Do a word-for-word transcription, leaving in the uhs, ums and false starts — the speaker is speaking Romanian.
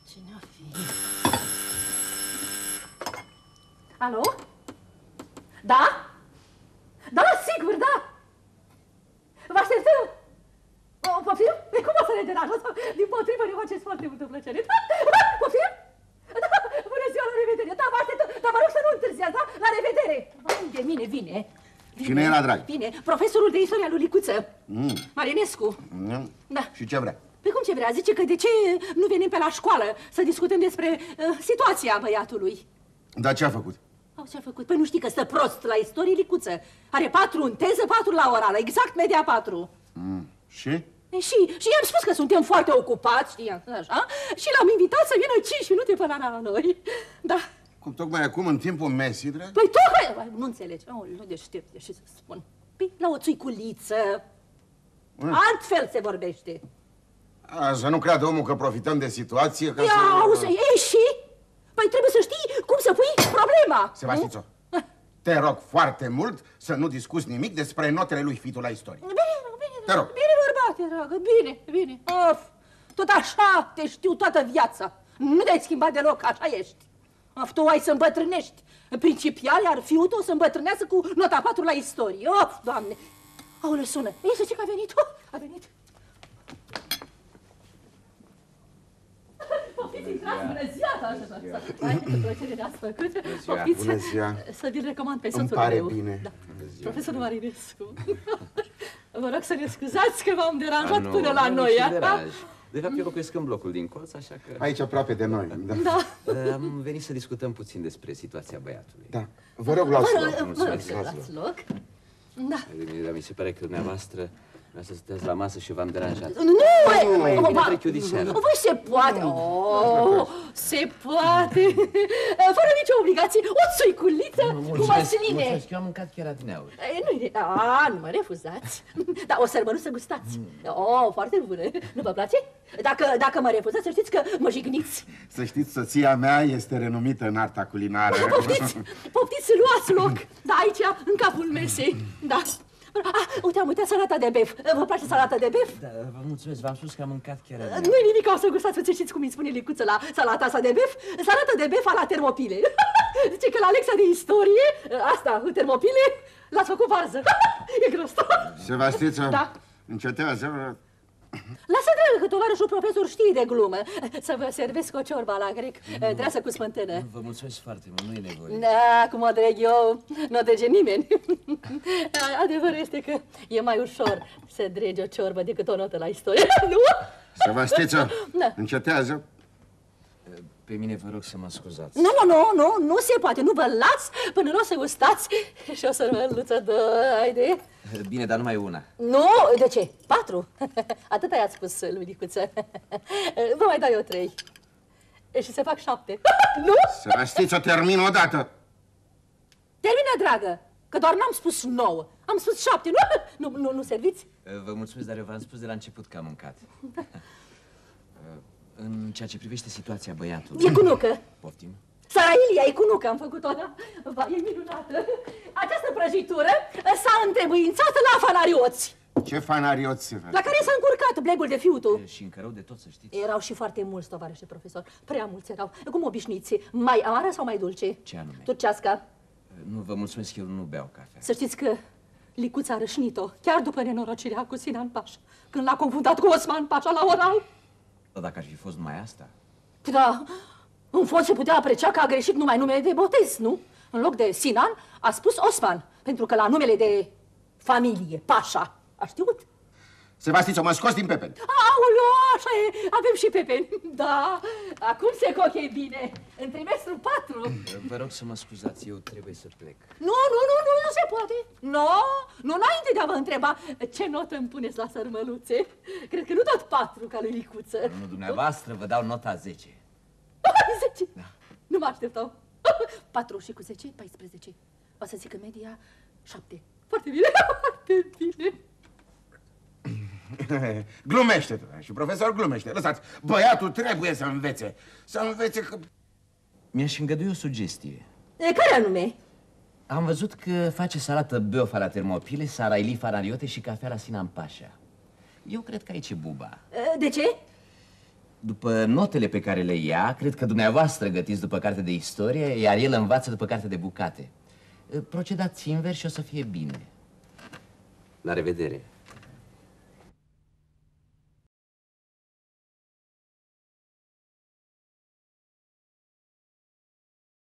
Cine-a fi? Alo? Da? Da, sigur, da! Vă așteptăm! O, poftim? Cum o să ne deranjăm? Din potrivă ne faceți foarte multă plăcere. Da? Poftim? Da, bună ziua, la revedere! Da, vă așteptăm! Dar vă rog să nu întârziați, da? La revedere! De mine, vine! Cine era, drag? Vine, profesorul de istoria lui Licuță. Mm. Marinescu. Mm. Da. Și ce vrea? Păi cum ce vrea? Zice că de ce nu venim pe la școală să discutăm despre uh, situația băiatului. Dar ce a făcut? Au, ce-a făcut? Păi nu știi că stă prost la istorie Licuță. Are patru în teză, patru la orală, exact media patru. Mm. Și? E, și? Și i-am spus că suntem foarte ocupați, știi, așa, și l-am invitat să vină cinci minute până la noi. Da. Cum, tocmai acum, în timpul mesii, drag? Păi tocmai, nu înțelegi, oh, nu deștept, ce să spun. Păi la o țuiculiță, mm. altfel se vorbește. A, să nu creadă omul că profităm de situație ca Ia, să... auzi, ei și? Păi trebuie să știi cum să pui problema. Sebastițo, te rog foarte mult să nu discuți nimic despre notele lui Fitu la istorie. Bine, bine, te rog. Bine, bărbate, dragă, bine, bine. Of, tot așa te știu toată viața. Nu te-ai schimbat deloc, așa ești. Of, tu ai să îmbătrânești. Principial, iar fiul tău să îmbătrânească cu nota patru la istorie. Of, Doamne. Aoleu, sună. Ei, să zic că a venit. Oh, a venit. Poftiți, intrați, bună ziua, așa, hai, câtă plăcere ne-ați făcut. Poftiți, bună ziua. Să vi-l recomand pe Îmi soțul pare meu. bine. Da. Profesorul Marinescu. Vă rog să ne scuzați că v-am deranjat nu, până la nu, noi. Nu, deranj. De fapt, eu locuiesc în blocul din colț, așa că... Aici, aproape de noi, da. Da. Am venit să discutăm puțin despre situația băiatului. Da. Vă rog, luați loc. Vă rog să luați loc. Da. Dar mi se pare că dumneavoastră să stăți la masă și v-am deranjat. Nu, mai bine trec eu de seară. Voi se poate. Oh, se poate. Fără nicio obligație. O țuiculiță cu măsline. Mulțumesc, eu am mâncat chiar adineauri. Nu, a, nu mă refuzați. Dar o sărbănuță gustați. Oh, foarte bună. Nu vă place? Dacă, dacă mă refuzați, să știți că mă jigniți. Să știți, soția mea este renumită în arta culinară. Poftiți, poftiți, luați loc. Da, aici, în capul mesei. Da. Ah, uite, am uitat salata de bef. Vă place salata de bef? Da, vă mulțumesc, v-am spus că am mâncat chiar adineauri. Nu-i nimic, o să gustați, să știți cum îi spune Licuță la salata asta de bef? Salata de bef a la termopile. Zice că la lecția de istorie, asta, cu termopile, l-ați făcut varză. E grostă. Sebastiță, da. Încetează. Lasă, dragă, că tovarășul profesor știe de glumă. Să vă servesc o ciorba la grec, treasă cu smântână. Vă mulțumesc foarte mult, nu e nevoie. Da, cum o dreg eu, nu o drege nimeni. Adevărul este că e mai ușor să dregi o ciorbă decât o notă la istorie, nu? Sebastiță, da. Încetează. Pe mine vă rog să mă scuzați. Nu, nu, nu, nu, nu se poate, nu vă las până nu o să gustați și o să măluță, haide. Bine, dar numai una. Nu, de ce? Patru. Atât i-ați spus lui Licuță. Vă mai dau eu trei. Și se fac șapte. Nu? Sebastiță, termin odată. Termină, dragă, că doar n-am spus nouă. Am spus șapte, nu? Nu, nu, nu serviți? Vă mulțumesc, dar eu v-am spus de la început că am mâncat. În ceea ce privește situația băiatului... E cu nucă. Poftim? Sarailia e cu nucă, am făcut-o, da? Va, e minunată. Această prăjitură s-a întrebuințat la fanarioți. Ce fanarioți? La care s-a încurcat blegul de fiul tu. Și încă rău de tot, să știți. Erau și foarte mulți, tovarășe profesor. Prea mulți erau. Cum obișnuiți? Mai amară sau mai dulce? Ce anume? Turcească. Nu, vă mulțumesc, eu nu beau cafea. Să știți că Licuța a rășnit-o, chiar după nenorocirea cu Sinan Pașa, când l-a confundat cu Osman Pașa la oral. Dar dacă ar fi fost numai asta... Da, în fond se putea aprecia că a greșit numai numele de botez, nu? În loc de Sinan, a spus Osman, pentru că la numele de familie, Pașa, a știut. Sebastiță, mă scos din pepeni. Aoleu, așa e, avem și pepeni. Da, acum se coche bine. În trimestrul patru. Vă rog să mă scuzați, eu trebuie să plec. Nu, nu, nu, nu, nu se poate. Nu, nu, înainte de a vă întreba ce notă îmi puneți la sărmăluțe. Cred că nu tot patru ca lui Licuță. Nu, dumneavoastră vă dau nota zece. zece? Da. Nu mă așteptau. patru și cu zece, paisprezece. O să zic că media șapte. Foarte bine, foarte bine. Glumește, tu, și profesor glumește. Lăsați, băiatul trebuie să învețe. Să învețe că... Mi-aș îngădui o sugestie. E, care anume? Am văzut că face salată băofa la termopile, saraili fanariote și cafea la Sinan Pașa. Eu cred că aici e buba. De ce? După notele pe care le ia, cred că dumneavoastră gătiți după carte de istorie, iar el învață după carte de bucate. Procedați invers și o să fie bine. La revedere.